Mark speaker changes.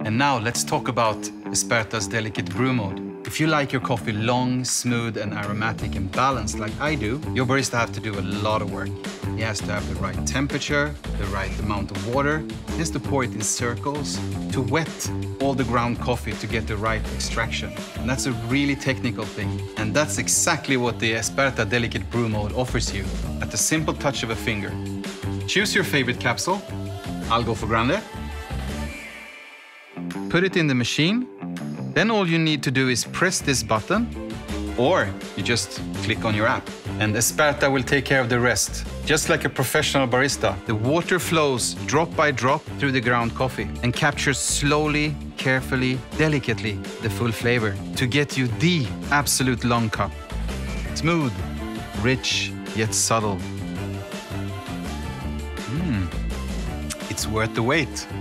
Speaker 1: And now let's talk about Esperta's delicate brew mode. If you like your coffee long, smooth, and aromatic and balanced like I do, your barista has to do a lot of work. He has to have the right temperature, the right amount of water. He has to pour it in circles to wet all the ground coffee to get the right extraction. And that's a really technical thing. And that's exactly what the Esperta Delicate Brew Mode offers you at the simple touch of a finger. Choose your favorite capsule. I'll go for Grande. Put it in the machine. Then all you need to do is press this button, or you just click on your app. And Esperta will take care of the rest. Just like a professional barista, the water flows drop by drop through the ground coffee and captures slowly, carefully, delicately the full flavor to get you the absolute long cup. Smooth, rich, yet subtle. It's worth the wait.